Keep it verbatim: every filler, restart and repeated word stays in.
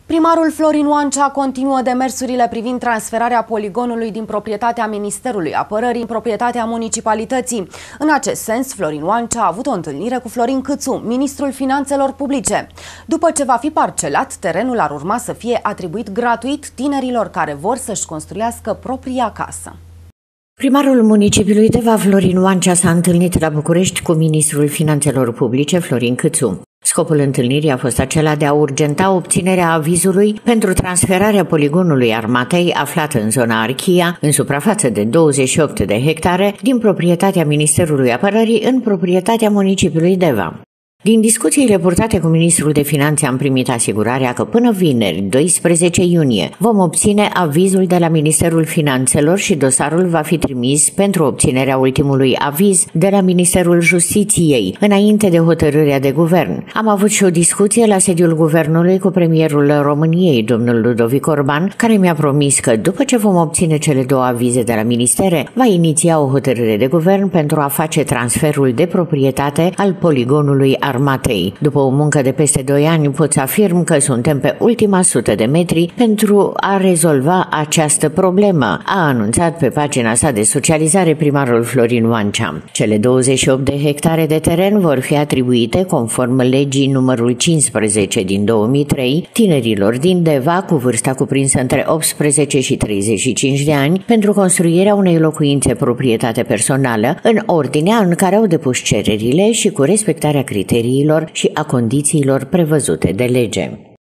Primarul Florin Oancea continuă demersurile privind transferarea poligonului din proprietatea Ministerului Apărării în proprietatea municipalității. În acest sens, Florin Oancea a avut o întâlnire cu Florin Câțu, ministrul Finanțelor Publice. După ce va fi parcelat, terenul ar urma să fie atribuit gratuit tinerilor care vor să-și construiască propria casă. Primarul municipiului Deva, Florin Oancea, s-a întâlnit la București cu ministrul Finanțelor Publice, Florin Câțu. Scopul întâlnirii a fost acela de a urgenta obținerea avizului pentru transferarea poligonului armatei aflat în zona Archia, în suprafață de douăzeci și opt de hectare, din proprietatea Ministerului Apărării în proprietatea municipiului Deva. Din discuțiile purtate cu ministrul de Finanțe am primit asigurarea că până vineri, doisprezece iunie, vom obține avizul de la Ministerul Finanțelor și dosarul va fi trimis pentru obținerea ultimului aviz de la Ministerul Justiției, înainte de hotărârea de guvern. Am avut și o discuție la sediul guvernului cu premierul României, domnul Ludovic Orban, care mi-a promis că după ce vom obține cele două avize de la ministere, va iniția o hotărâre de guvern pentru a face transferul de proprietate al poligonului armatei. După o muncă de peste doi ani, pot să afirm că suntem pe ultima sută de metri pentru a rezolva această problemă, a anunțat pe pagina sa de socializare primarul Florin Oancea. Cele douăzeci și opt de hectare de teren vor fi atribuite conform legii numărul cincisprezece din două mii trei tinerilor din Deva cu vârsta cuprinsă între optsprezece și treizeci și cinci de ani pentru construirea unei locuințe proprietate personală în ordinea în care au depus cererile și cu respectarea criteriilor și a condițiilor prevăzute de lege.